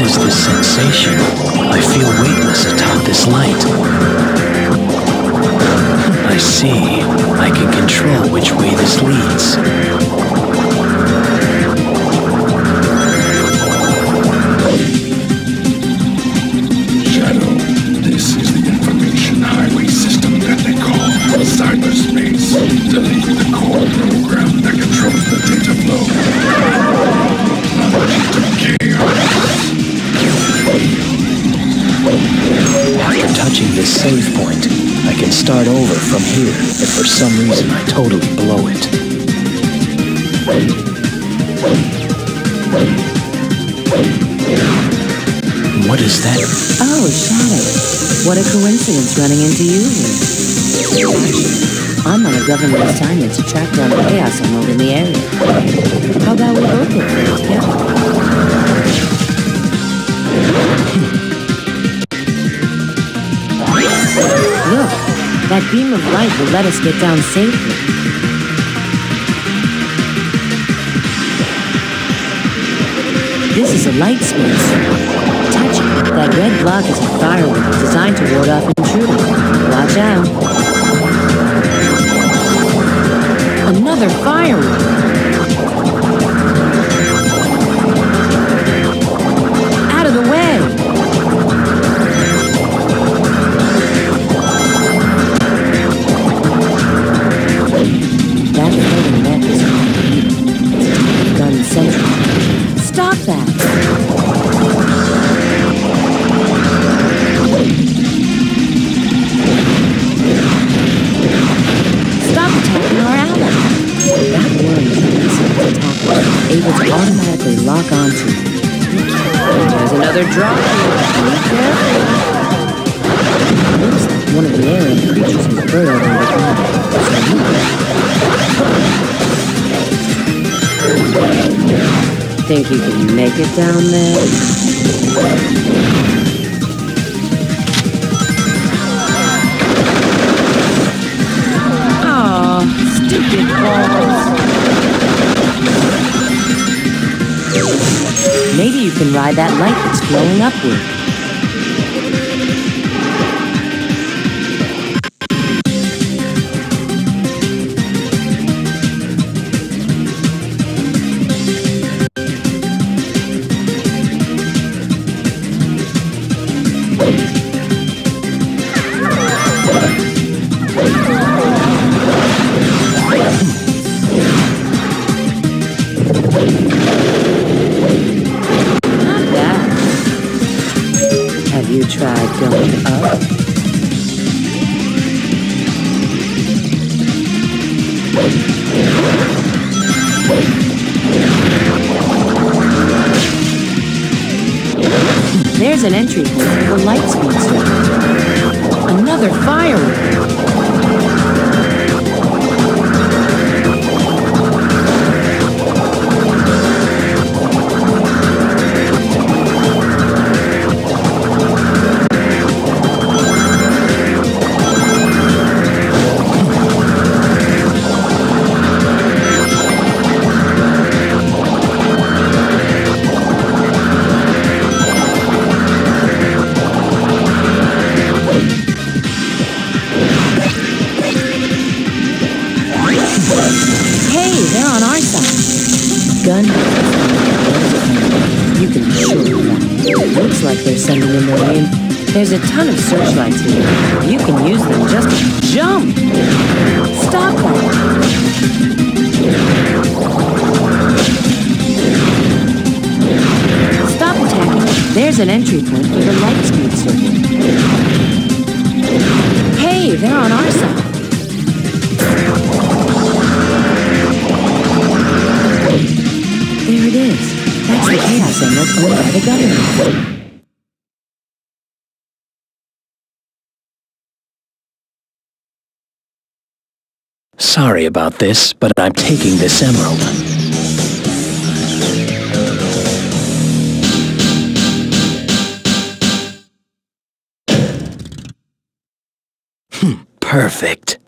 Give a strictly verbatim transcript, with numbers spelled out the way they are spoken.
is this sensation? I feel weightless atop this light. I see. I can control which way this leads. Shadow, this is the information highway system that they call cyberspace. Delete the core program that controls the data flow. After touching this save point, I can start over from here if for some reason I totally blow it. What is that? Oh, Shadow. What a coincidence running into you here. I'm on a government assignment to track down the Chaos Emerald in the area. How about we both look for it together? Look, that beam of light will let us get down safely. This is a light space. Touch it. That red block is a firewall designed to ward off intruders. Watch out. Another firewall. Out of the way. That floating net is a gun central. Stop that. Stop attacking our ally. That worm is able to automatically lock onto. There's another drop here. Be careful. Looks like one of the alien creatures has burrowed underground. Think you can make it down there? Aw, stupid balls. Maybe you can ride that light that's flowing upward. Tried going up. There's an entry point for the light speed switch. Another firework. Gun. You can be sure of that. Looks like they're sending a marine. There's a ton of searchlights here. You can use them just to jump. Stop that. Stop attacking. There's an entry point for the light speed circuit. Hey, they're on our side. There it is. That's the Chaos Emerald owned by the government. Sorry about this, but I'm taking this emerald. Hmm, perfect.